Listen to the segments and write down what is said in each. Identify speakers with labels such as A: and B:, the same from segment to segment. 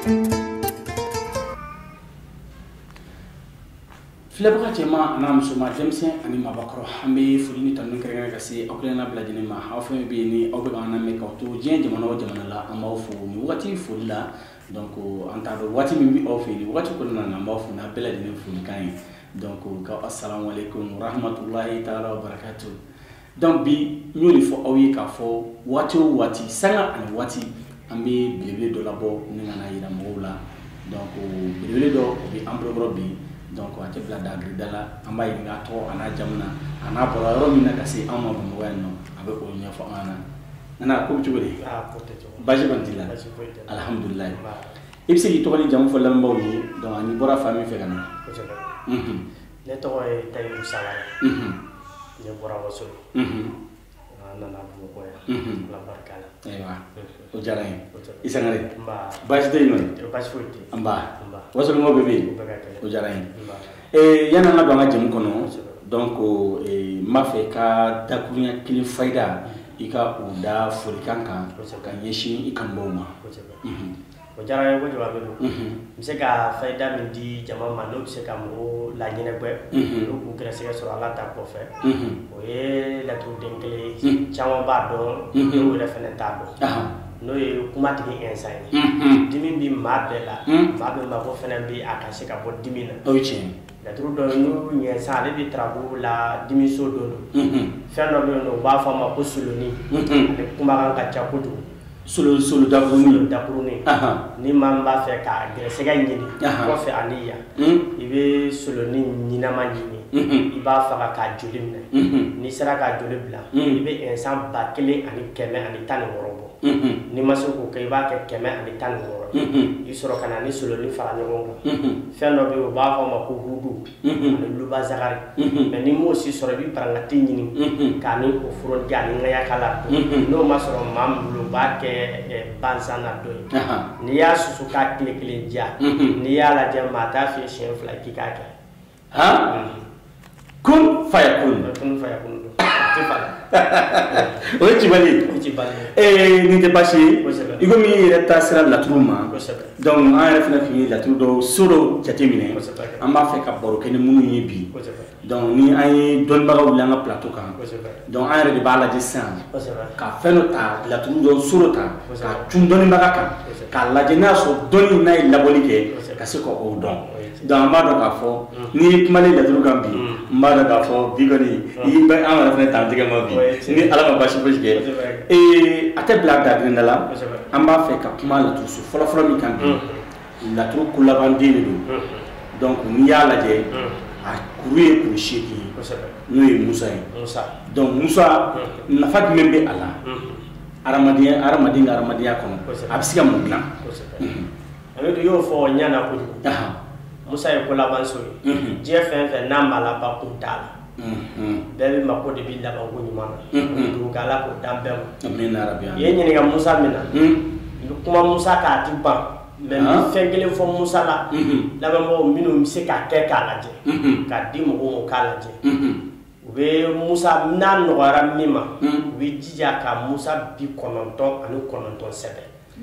A: Filɛbaga cɛman a n'a musoman denmisɛn ani maabakɔrɔ an bɛ foli ni tanu kɛrɛnkɛrɛn ka se aw kelenna bɛɛ lajɛlen ma aw fɛn bɛ yen ni aw bɛ k'an lamɛn k'aw to diɲɛ jamana o jamana la an b'aw fo nin wagati foli la donc an t'a dɔn waati min bɛ aw fɛ yen nin wagati kɔnɔna na an b'aw fo n'a bɛɛ lajɛlen folikan ye donc ka assalamu alaikum rahmatulahi taala wa barakatuh donc bi n y'o de fɔ aw ye k'a fɔ waati o waati sanga ani waati an bɛ belebele dɔ labɔ ni ka na yira mɔgɔw la donc belebele dɔ o bɛ an bolokɔrɔ bi donc a tɛ bila dagrida la an b'a ɲininka a tɔgɔ a n'a jamu na a n'a bɔra yɔrɔ min na ka se anw ma Bamakɔ yan nɔ a bɛ o ɲɛfɔ an na nana ko bɛ cogo di basi kɔni t'i la alihamudulilayi i bɛ se k'i tɔgɔ ni jamu fɔ lamɛnbaaw ye donc ani bɔra fa min fɛ ka na
B: ne tɔgɔ ye Tayibu Sangare ne bɔra Wasolo an nana Bamakɔ yan ala barika la
A: ayiwa o diyara n ye i Sangare basi tɛ yen nɔ
B: basi foyi tɛ
A: an ba Wasolo mɔgɔw bɛ yen o diyara n ye yanni an ka don an ka jamu kɔnɔ donc n b'a fɛ ka dakuruɲɛ kelen fayida i ka o da folikan kan ka ɲɛsin i kanubaw ma
B: o diyara n ye kojugu Amadu n bɛ se ka fayida min di jama ma n'o bɛ se ka mɔgɔw laɲɛnɛbɔ n'u k'u gɛrɛsɛgɛ sɔrɔ Ala ta kɔfɛ o ye laturuden kelen ye caman b'a dɔn dɔw yɛrɛ fana t'a dɔn n'o ye kumatigi insan ye dimi bɛ maa bɛɛ la maa bɛ mako fana bɛ a ka se ka bɔ dimi na
A: o ye tiɲɛ ye
B: laturu dɔ n'u ɲɛsan ale bɛ tarabu la dimiso dɔ don fɛn dɔ bɛ yen nɔ u b'a fɔ a ma ko soloni ale kumakan ka ca kojugu
A: solo dakurunin ni maa min b'a fɛ ka gɛrɛsɛgɛ ɲini kɔfɛ ani yan i bɛ soloni ɲinama ɲini i b'a faga k'a joli minɛ n'i sera k'a joli bila i bɛ insan 1116 bɔ n'i ma se k'o kɛ i b'a kɛ 116 i sɔrɔ ka na ni soloni fara ɲɔgɔn kan fɛn dɔ bɛ yen u b'a fɔ a ma ko hudu ani lubazagari mais n'i m'o si sɔrɔ i bɛ parangati ɲini k'a ni o forodi ani ŋayakala n'o ma sɔrɔ maa min bolo u b'a kɛ bansan na dɔ ye n'i y'a susu k'a tile kelen diya n'i y'a lajɛ maa t'a f'i ye siɲɛ 2 k'i k'a kɛ kun fayakun
B: kun fayakun don
A: o ye cibali nin tɛ baasi ye i komi i yɛrɛ ta sera laturu ma donc an yɛrɛ fana f'i ye laturu dɔw so dɔw jateminɛ an b'a fɛ ka baro kɛ ni minnu ye bi donc ni an ye dɔnnibagaw wuli an ka plateau kan donc an yɛrɛ de b'a lajɛ sisan ka fɛn dɔ ta laturu dɔw so dɔ ta ka cun dɔnnibaga kan k'a lajɛ n'a sɔrɔ dɔnni n'a ye labɔli kɛ ka se k'o dɔn donc an b'a dɔn k'a fɔ n'i kumalen laturu kan bi n b'a dɔn k'a fɔ bi kɔni i bɛ an yɛrɛ fana t'an tɛgɛ ma bi ni ala ma basi fosi kɛ a tɛ bila dagirinda la an b'a fɛ ka kuma laturu so fɔlɔfɔlɔ min kan bi laturu ko laban den de don donc n'i y'a lajɛ a kuru ye kuru 8 ye n'o ye Musa ye donc Musa nafa jumɛn bɛ a la hadamadenya ka hadamadenya kɔnɔ a bɛ se ka mun dilan
B: i y'o fɔ ɲana kojugu Musa ye ko laban so ye diɲɛ fɛn fɛn n'a ma laban kun t'a la bɛɛ bɛ mako de bɛ laban ko ɲuman na dugu k'Ala k'o dan bɛɛ ma i ye ɲininka Musa min na i bɛ kuma Musa k'a ti ban mais ni fɛn kelen fɔ Musa la lamɛnbagaw minnu bɛ se k'a kɛ k'a lajɛ k'a di mɔgɔw ma k'a lajɛ u bɛ Musa n'a nɔgɔyara min ma u bɛ jija ka Musa 99 sɛbɛn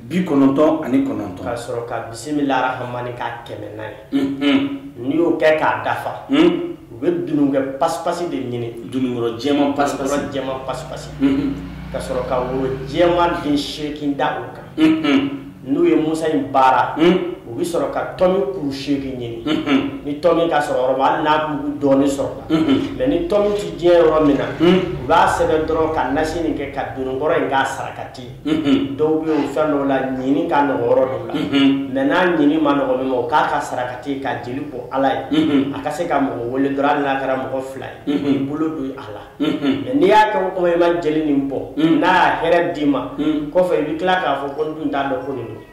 B: 99 ka sɔrɔ ka bisimila rahmani k'a 100 n'a ye n'i y'o kɛ k'a dafa u bɛ dunukɛ pasipasi de ɲini
A: dunukɔrɔ jɛman pasipasi
B: ka sɔrɔ ka woro jɛman den 8 da o kan n'u ye Musa in baara u bɛ sɔrɔ ka tɔmi kuru 8 ɲini ni tɔmi ka sɔrɔ yɔrɔ hali n'a mugu dɔɔni sɔrɔ la mais ni tɔmi tɛ diɲɛ yɔrɔ min na u b'a sɛbɛn dɔrɔn ka nasi nin kɛ ka dunukɔrɔ in k'a sarakati dɔw bɛ o fɛn dɔw la ɲini ka nɔgɔ yɔrɔ dɔw la mais n'a ɲini ma nɔgɔ min ma o k'a ka sarakati ka jeli bɔ Ala ye a ka se ka mɔgɔ wele dɔrɔn hali n'a kɛra mɔgɔ 2 ye i bolo don a la mais n'i y'a kɛ o kuma i ma jeli nin bɔ n'a y'a hɛrɛ d'i ma kɔfɛ i bɛ tila k'a fɔ ko n dun t'a dɔn ko nin don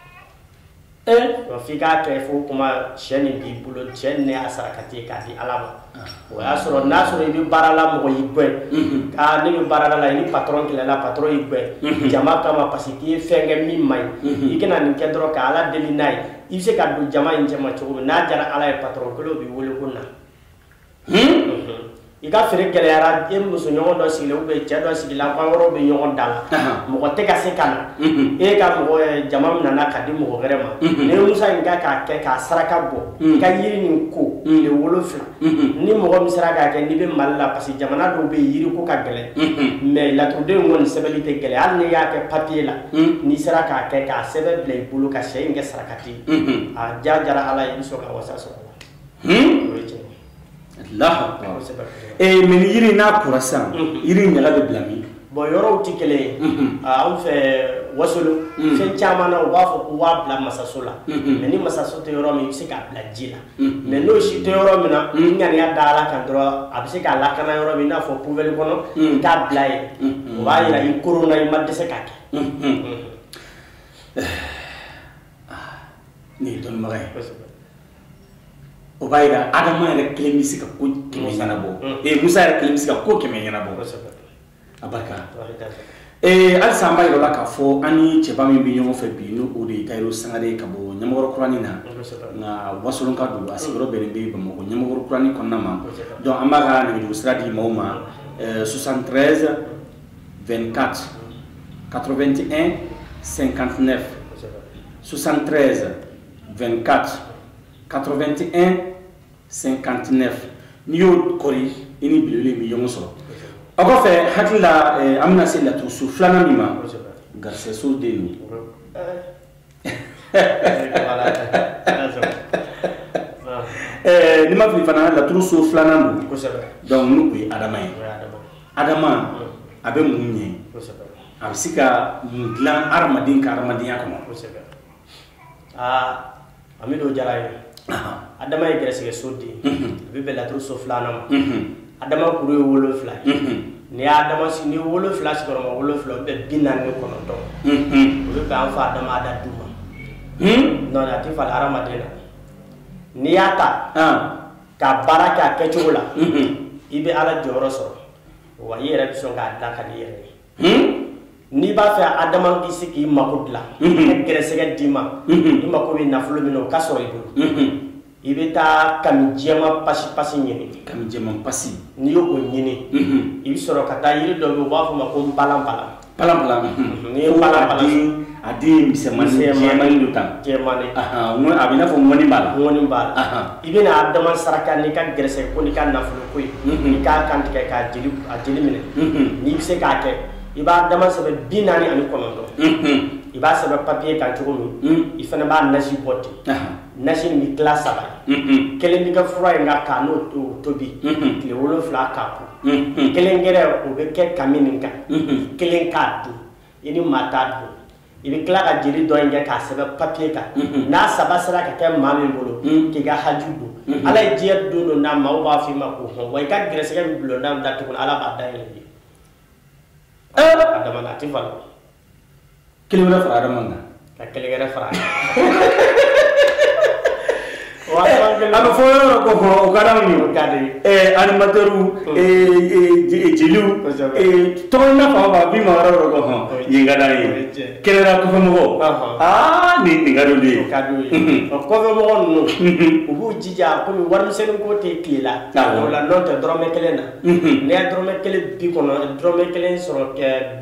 B: f'i k'a kɛ fo kuma cɛ nin b'i bolo cɛ nin y'a sarakati k'a di Ala ma o y'a sɔrɔ n'a sɔrɔ i bɛ baara la mɔgɔ y'i gɛn ne bɛ baara la i ni patron kɛlɛla patron y'i gɛn jama kama parce que k'i ye fɛn kɛ min man ɲi i kana nin kɛ dɔrɔn ka Ala deli n'a ye i bɛ se ka don jama in cɛ ma cogo min n'a diyara Ala ye patron kelen b'i wele ko na i ka fere gɛlɛyara e muso ɲɔgɔn dɔ sigilen ou bien cɛ dɔ sigilen fa yɔrɔ bɛ ɲɔgɔn da la mɔgɔ tɛ ka se ka na e ka mɔgɔ jama min nana ka di mɔgɔ wɛrɛ ma ne musa in ka k'a kɛ k'a saraka bɔ i ka yiri nin ko tile 7 ni mɔgɔ min sera k'a kɛ n'i bɛ Mali la parce que jamana dɔw bɛ yen yiri ko ka gɛlɛn mais laturuden kɔni sɛbɛnni tɛ gɛlɛn hali n'i y'a kɛ papier la n'i sera k'a kɛ k'a sɛbɛn bila i bolo ka sɛ in kɛ sarakati a jara Ala ye i bɛ sɔrɔ ka wasa sɔrɔ o ye tiɲɛ
A: Allah mais ni yiri n'a kura san yiri ɲaga bɛ bila min
B: bon yɔrɔw tɛ kelen ye anw fɛ wasolo fɛn caman na u b'a fɔ ko waa bila masaso la mais ni masaso tɛ yɔrɔ min i bɛ se k'a bila ji la mais n'o si tɛ yɔrɔ min na ni ŋaniya da Ala kan dɔrɔn a bɛ se k'a lakana yɔrɔ min i n'a fɔ poubelle kɔnɔ k'a bila yen o b'a yira i koronna i ma dɛsɛ k'a kɛ
A: nin ye dɔnnibaga ye o b'a yira Adama yɛrɛ kelen bɛ se ka ko 100 ɲɛnabɔ Musa yɛrɛ kelen bɛ se ka ko 100 ɲɛnabɔ a barika halisa an b'a yira la k'a fɔ an ni cɛba min bɛ ɲɔgɔn fɛ bi n'o o de ye Tahiru Sangare ka bɔ Ɲamakɔrɔ kurani na nka Wasolon ka don a sigiyɔrɔ bɛnnen bɛ Bamakɔ Ɲamakɔrɔ kurani kɔnɔna ma donc an b'a ka nɛgɛjuru sira di maaw ma 73 24 81 59 73 24 81 59 n'i y'o kɔri i ni belebele bɛ ɲɔgɔn sɔrɔ o kɔfɛ hakili la an bɛna se laturuso filanan min ma garisigɛso den don ni ma fili fana laturuso filanan don donc n'o ye Adama ye Adama a bɛ mun ɲɛ a bɛ se ka mun dilan hadamaden ka hadamadenya kɔnɔ
B: Amidu jara ye Adama ye garisigɛso den a bɛ bɛn laturuso filanan ma Adama kuru ye 7 ye ni Adama si ni 7 sigiyɔrɔma 7 o bɛ 49 o bɛ bɛn an fa Adama da du ma non a tɛ falen hadamaden na n'i y'a ta ka baara kɛ a kɛcogo la i bɛ Ala jɔyɔrɔ sɔrɔ wa i yɛrɛ bɛ sɔn k'a dilan ka di i yɛrɛ ye n'i b'a fɛ Adama k'i se k'i mako dilan ka gɛrɛsɛgɛ d'i ma i mako bɛ nafolo min na o ka sɔrɔ i bolo i bɛ taa kami jɛman pasi ɲini
A: kami jɛman pasi
B: n'i y'o ɲini i bɛ sɔrɔ ka taa yiri dɔ bɛ yen u b'a fɔ ma ko balan n'i ye balan
A: a den misɛnmanin jɛmanin dɔ ta
B: jɛmanin
A: a bɛ i n'a fɔ ŋɔni b'a la
B: i bɛna Adama saraka n'i ka gɛrɛsɛgɛ ko n'i ka nafolo ko ye n'i k'a kantigɛ k'a jeli minɛ n'i bɛ se k'a kɛ i b'a Adama sɛbɛn 49 i b'a sɛbɛn papier kan cogo min i fana b'a nasi bɔ ten nasi nin bɛ tila 3 kelen bɛ kɛ fura in kan k'a n'o tobi tile 7 k'a ko kelen gɛrɛ o bɛ kɛ kami nin kan kelen k'a dun i ni maa t'a dun i bɛ tila ka jeli dɔ in kɛ k'a sɛbɛn papier kan n'a 3 sera ka kɛ maa min bolo k'i ka haju don Ala ye diɲɛ don dɔ d'a ma maaw b'a f'i ma ko hɔn wa i ka gɛrɛsɛgɛ min bulonda da tuguni Ala b'a da yɛlɛ bi Adama na ti fala
A: kelen wɛrɛ fara Adama kan
B: ka kelen wɛrɛ fara
A: a bɛ fɔ yɔrɔ ko hɔn o ka d'anw ye o ka di animateurs jeliw tɔgɔ na fan ba bi ma yɔrɔ ko hɔn yen ka d'an ye kɛnɛya kɔfɛmɔgɔw nin ka d'olu ye
B: o ka d'u ye kɔfɛmɔgɔ ninnu u b'u jija komi warimisɛnnin ko tɛ tile la o la n'o tɛ dɔrɔmɛ 1 na n'i ye dɔrɔmɛ 1 bi kɔnɔ dɔrɔmɛ 1 sɔrɔ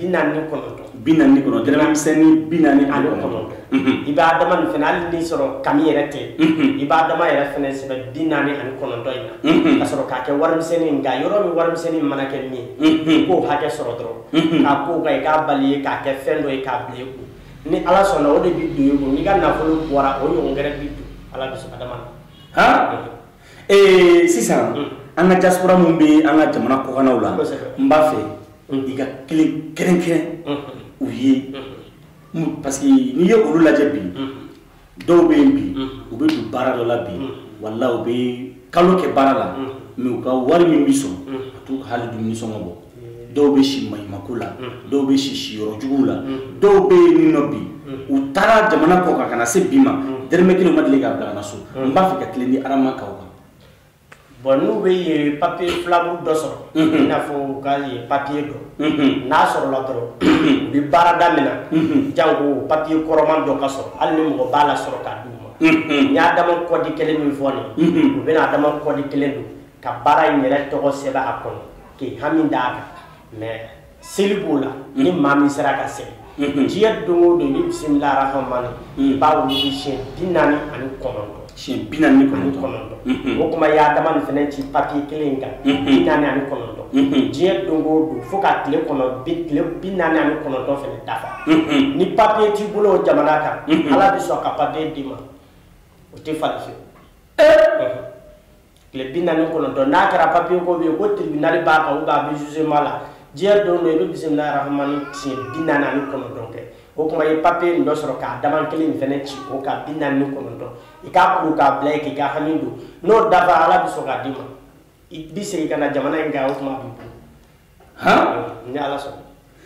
B: 49
A: dɔrɔmɛ misɛnnin 49
B: i bɛ Adama nin fana hali n'i sɔrɔ kami yɛrɛ tɛ i bɛ Adama yɛrɛ fana sɛbɛn 49 in na ka sɔrɔ k'a kɛ warimisɛnnin nka yɔrɔ min warimisɛnnin mana kɛ min ye k'o hakɛ sɔrɔ dɔrɔn k'a k'o kan i k'a bali ye k'a kɛ fɛn dɔ ye k'a bila i kun ni Ala sɔnna o de bɛ don i kun n'i ka nafolo bɔra o ɲɔgɔn wɛrɛ bɛ don Ala bɛ sɔn Adama na
A: sisan an ka diaspora min bɛ an ka jamana kɔkannaw la n b'a fɛ i ka kelen kɛrɛnkɛrɛn u ye parce que n'i ye olu lajɛ bi dɔw bɛ yen bi u bɛ don baara dɔ la bi wala u bɛ kalo kɛ baara la mais u ka wari min bɛ sɔrɔ a t'u ka hali dumuni sɔngɔ bɔ dɔw bɛ si maɲumako la dɔw bɛ si siyɔrɔ juguw la dɔw bɛ yen nin nɔ bi u taara jamana kɔ kan ka na se bi ma dɛrɛmɛ kelen ma deli k'a bila ka na so n b'a fɛ ka kelen di Adama kaw kan
B: bon n'u bɛ yen papier filabu dɔ sɔrɔ i n'a fɔ u ka yen papier dɔ n'a sɔrɔla dɔrɔn u bɛ baara daminɛ janko papier kɔrɔman dɔ ka sɔrɔ hali ni mɔgɔ b'a la sɔrɔ k'a d'u ma n y'a Adama kɔdi kelen min fɔ nin u bɛna Adama kɔdi kelen don ka baara in yɛrɛ tɔgɔ sɛbɛn a kɔnɔ k'i hami d'a kan mais seli b'o la ni maa min sera ka seli diɲɛ don o don i bɛ bisimila arahamani i b'a wuli siɲɛ 49
A: siɲɛ 49
B: o kuma y'a dama nin fɛnɛ ci papiye kelen in kan 49 diɲɛ don o don fo ka tile 49 fɛnɛ dafa ni papiye t'i bolo o jamana kan ala bɛ sɔn ka papiye d'i ma o tɛ fali fiyewu tile 49 n'a kɛra papiye ko bɛ yen ko tribunal b'a kan ou bien a bɛ jugement la diɲɛ don o don i bɛ bisimila arahamani siɲɛ 49 kɛ o kuma ye papiye nin dɔ sɔrɔ k'a dama kelen in fɛnɛ ci o ka 49 i k'a kuru k'a bila k'i ka hami don n'o dafa ala bɛ sɔn k'a d'i ma i bi segin ka na jamana in kan o kuma b'i bolo ni ala sɔnna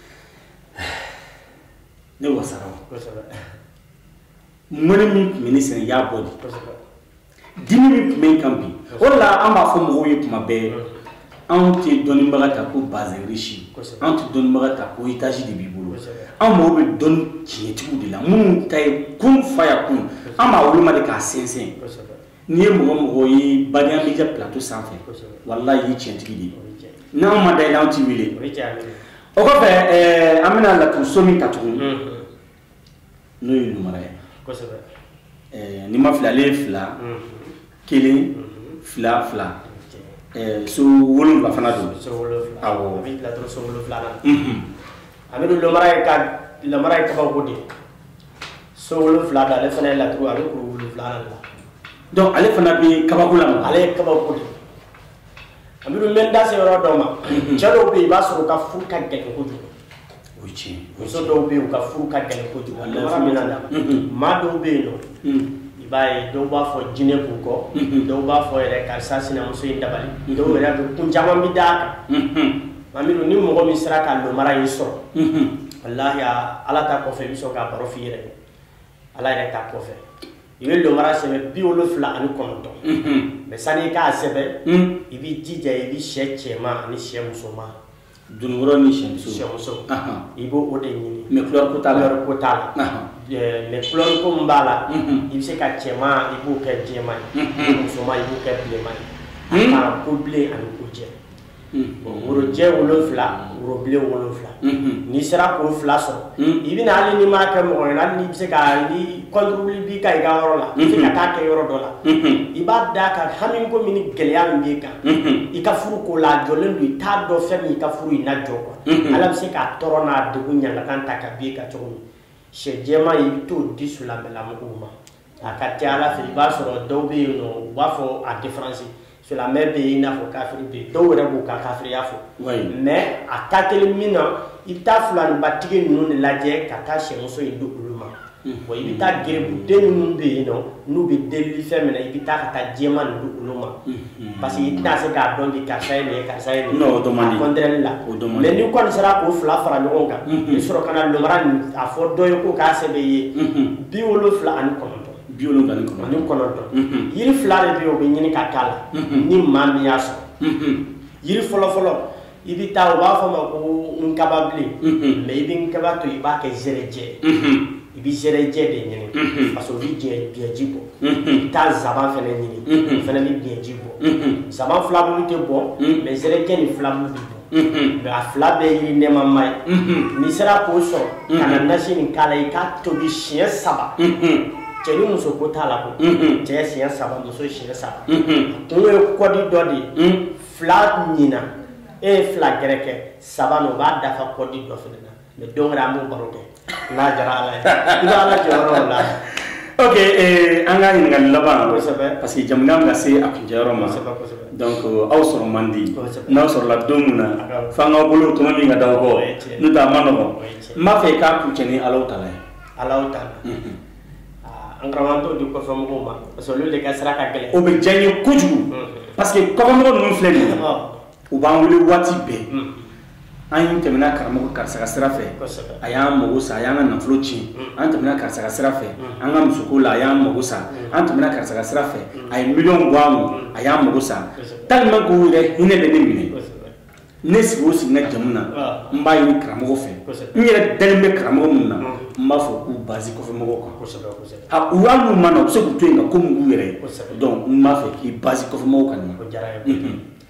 A: ne wasara mɔni min tun bɛ ne sɛnɛ y'a bɔ de dimi min tun bɛ n kan bi o de la an b'a fɔ mɔgɔw ye tuma bɛɛ anw tɛ dɔnnibaga ta ko bazin riche anw tɛ dɔnnibaga ta ko étage de b'i bolo anw mago bɛ dɔnni tiɲɛtigiw de la minnu ta ye kun fa ya kun an b'a woloma de k'a sɛnsɛn n'i ye mɔgɔ ye Badian Media plateau sanfɛ walahi i ye tiɲɛtigi de ye n'anw ma da i la anw t'i wele o kɔfɛ an bɛna laturu so min ta tugun n'o ye numara ye n'i ma fili ale ye 2 1 2 so 7 fana don awɔ
B: a bɛ laturu so 7 na a bɛ lamara ye kabako de so 7 da ale fana ye laturu a bɛ kuru 7 na
A: donc ale fana bɛ kabako la
B: ale ye kabako de a bɛ mɛn da se yɔrɔ dɔ ma cɛ dɔw bɛ yen i b'a sɔrɔ u ka furu ka gɛlɛn kojugu
A: o ye tiɲɛ
B: muso dɔw bɛ yen u ka furu ka gɛlɛn kojugu lamara min na maa dɔw bɛ yen nɔ i b'a ye dɔw b'a fɔ jinɛ b'u kɔ dɔw b'a fɔ yɛrɛ karisa sinamuso in dabali dɔw yɛrɛ bɛ kun caman bɛ d'a kan Mamidu ni mɔgɔ min sera ka lomara in sɔrɔ walahi ala ta kɔfɛ i bɛ sɔn ka baro f'i yɛrɛ ye ala yɛrɛ ta kɔfɛ i bɛ lomara sɛbɛn 79 mais sani i k'a sɛbɛn i b'i jija i bɛ sɛ cɛman ani sɛ musoman
A: dununkɔrɔ ni sɛ
B: muso i b'o o de ɲini
A: mais couleur ko t'a
B: la mais couleur ko min b'a la i bɛ se ka cɛman i b'o kɛ jɛman ye musoman i b'o kɛ bilenman ye a ka ko bilen ani ko jɛ worojɛ 7 worobilen 7 n'i sera k'o 2 sɔrɔ i bɛna hali n'i m'a kɛ mɔgɔ ye hali n'i bɛ se ka ni contrôle b'i kan i ka yɔrɔ la i bɛ se ka taa kɛ yɔrɔ dɔ la i b'a d'a kan hami ko min ni gɛlɛya min b'i kan i ka furu ko la a jɔlen don i t'a dɔn fɛn min i ka furu in na jɔ quoi ala bɛ se k'a tɔɔrɔ n'a degun ɲangakan ta ka b'i kan cogo min sɛ jɛman i bɛ t'o di silamɛlamɔgɔw ma a ka ca ala fɛ i b'a sɔrɔ dɔw bɛ yen nɔ u b'a fɔ a différence silamɛ bɛ yen i n'a fɔ kafiri bɛ yen dɔw yɛrɛ b'u ka kafiriya fɔ mais a ka teli min na i bɛ taa filanibatigi ninnu de lajɛ ka taa sɛmuso in di olu ma wa i bɛ taa gerebuden minnu bɛ yen nɔ n'u bɛ delili fɛn min na i bɛ taa ka taa jɛman nin di olu ma parce que i tɛna se k'a dɔn bi karisa ye nin ye karisa ye nin ye a contraire la mais ni kɔni sera k'o 2 fara ɲɔgɔn kan i sɔrɔ ka na lomara nin a fɔ dɔ ye ko k'a sɛbɛn i ye 79 yiri 2 de bɛ yen o bɛ ɲini ka k'a la ni maa min y'a sɔrɔ yiri fɔlɔ i bɛ taa u b'a fɔ ma ko nkababilen mais i bɛ nkaba to i b'a kɛ zɛrɛjɛ i bɛ zɛrɛjɛ de ɲini parce que o bɛ biɲɛji bɔ i bɛ taa nsaban fɛnɛ ɲini o fɛnɛ bɛ biɲɛji bɔ nsaban filabulu tɛ bɔ mais zɛrɛjɛ ni filabulu bɛ bɔ mais a 2 bɛɛ yiri nɛɛmama ye n'i sera k'o sɔrɔ ka na nasi nin k'a la i k'a tobi siɲɛ 3 cɛ ni muso ko t'a la ko cɛ siɲɛ 3 muso siɲɛ 3 kun ye kɔdi dɔ de ye 2 ɲina e ye 2 gɛrɛ kɛ 3 o b'a dafa kɔdi dɔ fɛnɛ na mais don wɛrɛ an b'o baro kɛ n'a jara ala ye i bɛ ala jɔyɔrɔ la
A: ok an ka ɲininkali laban parce que jamu bɛna se a kuncɛyɔrɔ ma donc aw sɔrɔ man di n'aw sɔrɔla don min na f'an k'aw bolo tɔnɔ min ka d'aw kɔ n'o tɛ a ma nɔgɔn n b'a fɛ i k'a kuncɛ ni alaw ta la ye
B: alaw ta la an karamɔgɔ di kɔfɛ mɔgɔw ma parce que olu de ka sira ka gɛlɛn
A: o bɛ diya n ye kojugu parce que kɔfɛmɔgɔ ninnu filɛ nin ye u b'an wele waati bɛɛ an tɛmɛna karamɔgɔ karisa ka sira fɛ a y'an mago sa a y'an ka nafolo tiɲɛ an tɛmɛna karisa ka sira fɛ an ka musoko la a y'an mago sa an tɛmɛna karisa ka sira fɛ a ye miliyɔn bɔ an kun a y'an mago sa tellement que u yɛrɛ hinɛ bɛ ne minɛ ne sigi o sigi n ka jamu na n b'a ɲini karamɔgɔ fɛ n yɛrɛ dalen bɛ karamɔgɔ minnu na n b'a fɔ k'u basi kɔfɛmɔgɔw kan u hali n'u ma na u bɛ se k'u to yen nka komi u yɛrɛ donc n b'a fɛ k'i basi kɔfɛmɔgɔw kan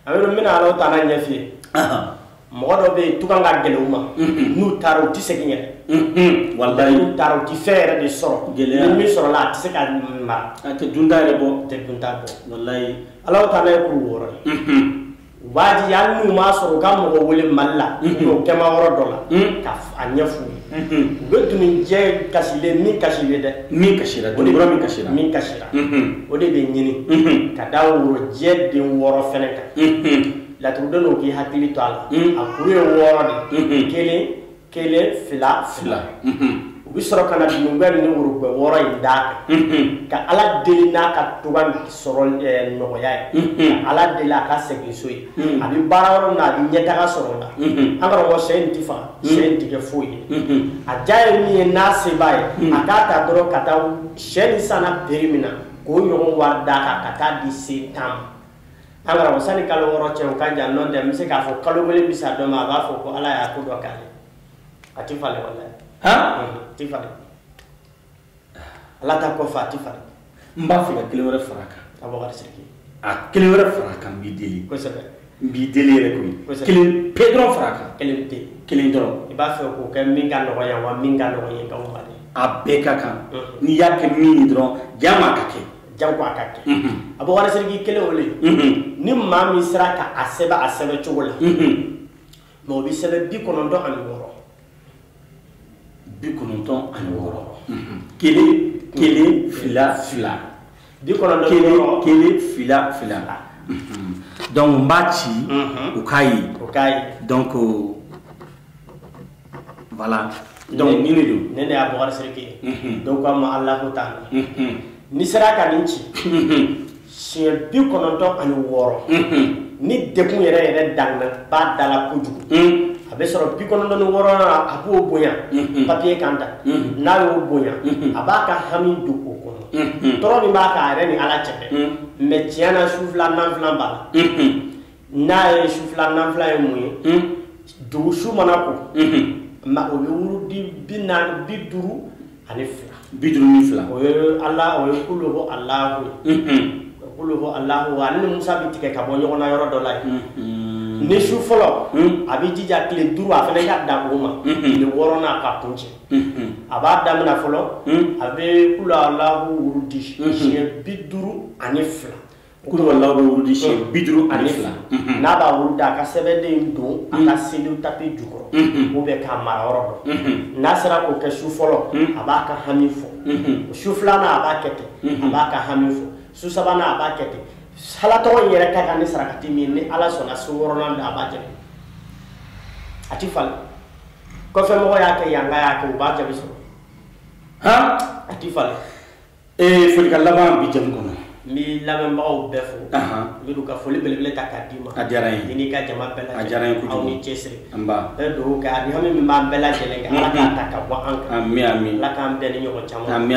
B: ayo mina ala ta na nyafi mo do be tukanga geluma nu taro ti sekinya
A: wallahi
B: nu taro ti fere de soro gele mi soro la ti seka ma
A: ate dundare bo
B: te dunda bo
A: wallahi
B: ala ta na ko woro waji yalnu ma soro kam mo wole malla no kema woro dola ka anyafu betu min je kasile min kasile de
A: min kashira do bro min kashira
B: o de be nyini ka dawo je de woro feneka la tudo no ki hakili to ala akure woro de kele fila ubi soro kana dinu ngani no woro ko woro inda ka ala de na ka tuban soro no ya ala de la ka segi soyi abi barawro na bi nyeta ka soro la angara wo senti fa senti ke foyi a jaye mi na se bay akata doro kata sheni sana perimina ko yo warda ka kata di setam angara wo sani kalo woro che ka janno de mi se ka fo kalo bele bisa do ma ba fo ko ala ya ko do kale atifale wallahi
A: ha
B: tifale ala ta ko fa tifale
A: mba fi ka kilore faraka
B: abo gar sirki
A: kilore faraka mbi deli
B: ko sabe
A: mbi deli re ko kilin pedro faraka
B: kilin te
A: kilin do
B: iba fe ko ke minga no ya wa minga no ye ka umale
A: abeka kan ni yake mini dro jama kake
B: janko akake abo gar sirki kele ole ni mami siraka aseba chogola mo bi sebe bi kono do an woro
A: bi kono ton an woro kele fila
B: bi kono do
A: kele fila donc mbachi ukai donc voilà donc ni do
B: nene abo gar sirki donc am Allah ta'ala ni siraka ninchi si bi kono do an woro ni dekun yere dangna ba dala kujugu abe soro bi kono do woro abu boya papier kanta na yo boya abaka hami du ko kono toro ni ba ka re ni ala chepe me tiana soufla nan flan ba na e soufla nan flan mu du shu manako ma o wuru di binan biduru ani fla
A: biduru ni fla
B: o Allah o kuluhu Allah kuluhu Allah wa ni Musa bi tike ka bo nyona yoro do lay ni shu folo abi jija kle duru afele ka da boma ni worona ka punche aba da na folo abe kulu Allah wurudi she biduru ani fla
A: kulu Allah wurudi she biduru ani fla
B: na ba wuruda ka sebede ndo aka sedu tapi jukro o be ka mara oro na sera ko ke shu folo aba ka hamifo shu fla na aba kete aba ka hamifo su sabana aba kete salato yere ka kan sarakati min ni ala sona suworona da aba jabi atifal ko fe mo ya ke yanga ya ko ba jabi so
A: ha
B: atifal
A: fo kala bi jam kono
B: mi lamem ba o befo mi du ka foli belebele ta kadima
A: adiaray
B: ni ka jama bela
A: adiaray ko
B: aw ni chesri
A: amba
B: do ka di hami mi ma bela jele ga ala ka ta ka wa an
A: ami
B: la ka be ni ko chama
A: ami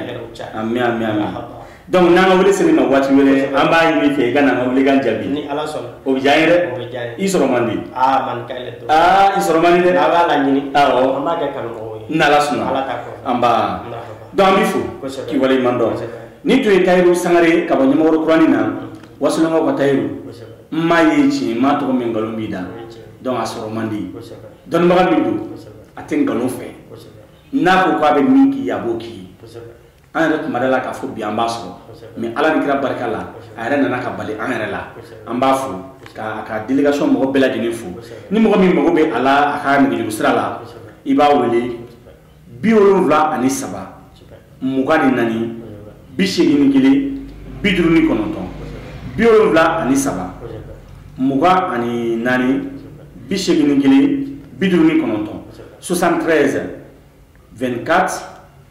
A: donc nanga wele sene na wati wele amba yi fe gana na wele gan jabi
B: ni ala son
A: o bijaire isoro mandi
B: man kale to
A: isoro mandi de
B: ala nyini
A: o
B: amba ka kan o
A: na la suna
B: ala ta ko
A: amba donc bifu ki wale mando ni to e tayru sangare ka bo nyamo qur'ani na wasulu ngo ko tayru ma yi ci ma to min galum bida donc asoro mandi don magal bindu aten galum fe na ko ko be miki yaboki an yɛrɛ tuma la k'a fɔ bi an b'a sɔrɔ mais ala ni kira barika la a yɛrɛ nana ka bali an yɛrɛ la an b'a fo ka délégation mɔgɔ bɛɛ lajɛlen fo ni mɔgɔ min mago bɛ a la a ka nɛgɛjuru sira la i b'a wele 73 24 81 59 73 24 81 59 73 24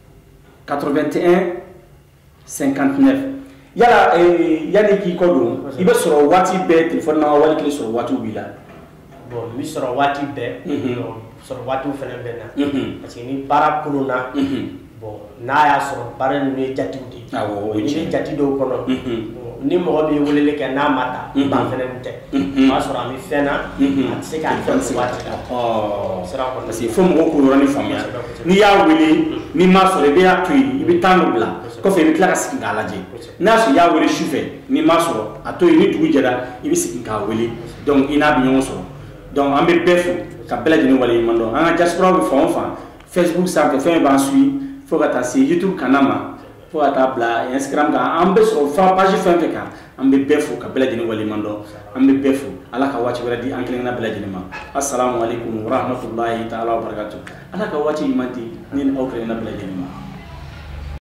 A: 81 59 yala yani ki ko do ibe soro wati be telephone na wali kile soro wati ubila
B: bon mi soro wati be soro wati fene be na parce que ni para kuluna bon na ya soro para ni jati udi
A: awo
B: ni jati do kono ni mɔgɔ b'i weleli kɛ n'a ma ta ban fɛnɛ tɛ o b'a sɔrɔ an bɛ fɛn na a tɛ se k'a fɛn waati la sira kɔnɔ
A: parce que fo mɔgɔw k'o yɔrɔnin faamuya n'i y'a wele n'i m'a sɔrɔ i bɛ y'a to yen i bɛ temps dɔ bila kɔfɛ i bɛ tila ka segin k'a lajɛ n'a sɔrɔ i y'a wele sufɛ n'i m'a sɔrɔ a to yen ni dugu jɛra i bɛ segin k'a wele donc i n'a bɛ ɲɔgɔn sɔrɔ donc an bɛ bɛɛ fo ka bɛɛ lajɛlen waleɲuman dɔn an ka diaspora bɛ fan o fan Facebook sanfɛ fɛn b'an suit fo ka taa se YouTube kanal ma fo ka taa bila Instagram kan an bɛ sɔrɔ fa page fɛn fɛn kan an bɛ bɛɛ fo ka bɛɛ lajɛlen waleɲuman dɔn an bɛ bɛɛ fo ala ka waati wɛrɛ di an kelenkelenna bɛɛ lajɛlen ma assalamu alaikum wa rahmatullahi ta'ala wa barakatuh ala ka waati ɲuman di ni aw kelenkelenna bɛɛ lajɛlen ma